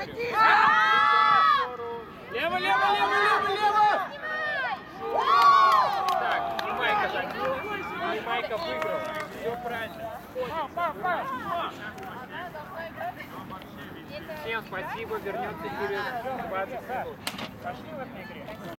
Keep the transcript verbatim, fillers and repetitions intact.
Лево, лево, лево, лево, лево! Так, и Майка забил, и Майка выиграл. Все правильно. Всем спасибо, вернемся через двадцать минут. Пошли в этой игре.